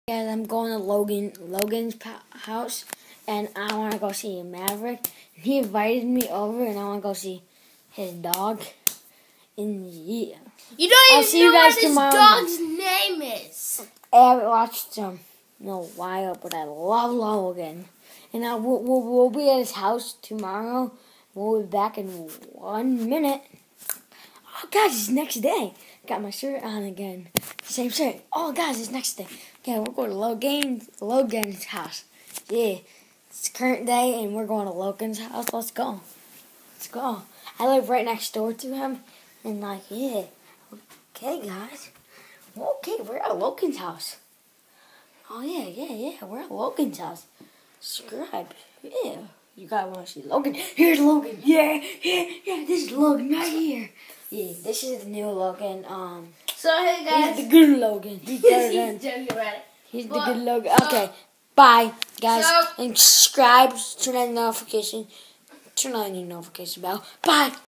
Guys, I'm going to Logan's house, and I want to go see Maverick. He invited me over, and I want to go see his dog. And yeah, you don't even know what his tomorrow. Dog's name is. I haven't watched him in a while, but I love Logan. And we'll be at his house tomorrow. We'll be back in 1 minute. Oh, guys, it's next day. Got my shirt on again. Same shirt. Oh, guys, it's next day. Okay, we're going to Logan's house. Yeah, it's current day, and we're going to Logan's house. Let's go. Let's go. I live right next door to him, and yeah. Okay, guys. Okay, we're at Logan's house. Oh, yeah. We're at Logan's house. Subscribe. Yeah. You guys want to see Logan? Here's Logan. Yeah. This is Logan right here. Yeah, this is the new Logan. So hey guys, he's the good Logan. He's better than. He's the good Logan. Okay, bye guys, and subscribe. Turn on the notification. Turn on your notification bell. Bye.